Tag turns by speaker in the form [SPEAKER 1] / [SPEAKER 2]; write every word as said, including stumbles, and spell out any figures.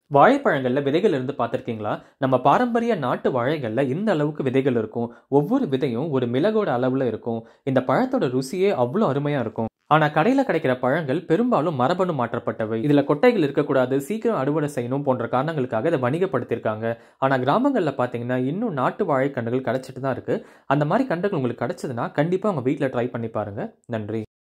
[SPEAKER 1] வாழைப்பழங்கள்ல விதைகள் இருந்து பார்த்திருக்கீங்களா? நம்ம பாரம்பரிய நாட்டு வாழைகள்ல இந்த அளவுக்கு விதைகள் இருக்கும். ஒவ்வொரு விதையும் ஒரு மிளகோட அளவுல இருக்கும். இந்த பழத்தோட ருசியே அவ்ளோ அருமையா இருக்கும். ஆனா கடையில கிடைக்கிற பழங்கள் பெரும்பாலும் மரபணு மாற்றப்பட்டவை. இதுல கொட்டைகள் இருக்கக்கூடாது, சீக்கிரம் அறுவடை செய்யணும் போன்ற காரணங்களுக்காக இதை வணிகப்படுத்தியிருக்காங்க. ஆனா கிராமங்கள்ல பார்த்தீங்கன்னா, இன்னும் நாட்டு வாழைக்கன்றுகள் கிடைச்சிட்டு தான் இருக்கு. அந்த மாரி கன்றுகள் உங்களுக்கு கிடைச்சதுன்னா, கண்டிப்பா உங்க வீட்ல ட்ரை பண்ணி பாருங்க. நன்றி.